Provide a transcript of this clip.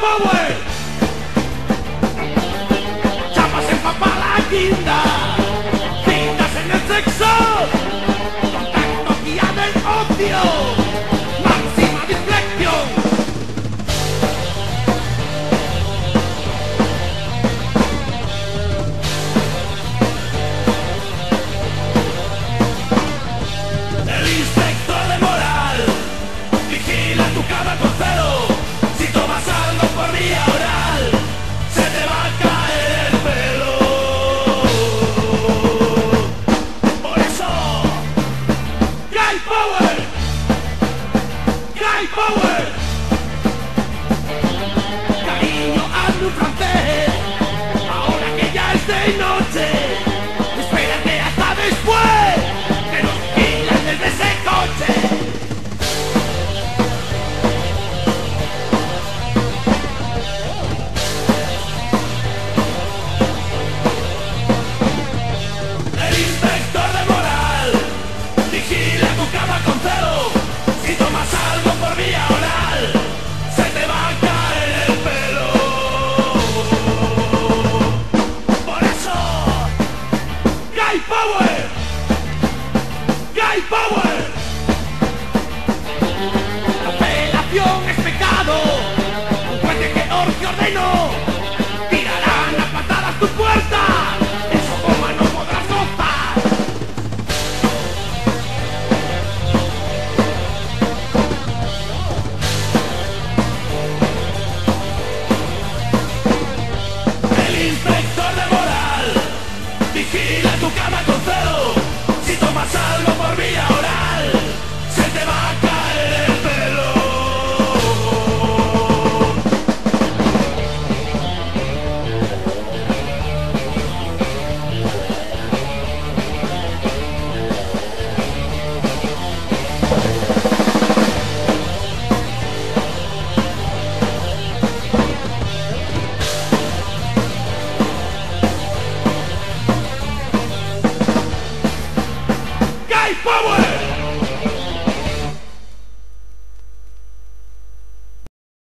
Power. Chapas en papa la guinda, citas en el sexo, contacto guía del ocio, máxima discreción. El inspector de moral vigila tu cama con celo. Si tomas algo por vía oral, se te va a caer el pelo. Por eso, Guy Power, Guy Power. Cariño, hazme un francés, ahora que ya es de noche. Espérate hasta después, que nos vigilan desde ese coche. El inspector de moral vigila tu cama con celo. Si tomas algo por vía oral, se te va a caer el pelo. Por eso, Guy Power, Guy Power. La apelación es pecado, un juez de Georgia ordenó. Tirarán a patadas tu puerta, en Sodoma no podrás gozar. El inspector de moral vigila tu cama con celo. Si tomas algo por vía oral, se te va a caer el pelo. Guy Power.